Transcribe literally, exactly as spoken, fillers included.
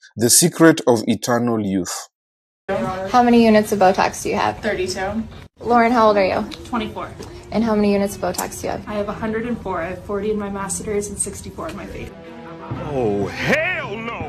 The secret of eternal youth. How many units of Botox do you have? thirty-two. Lauren, how old are you? twenty-four. And how many units of Botox do you have? I have one hundred four. I have forty in my masseters and sixty-four in my face. Oh, hell no!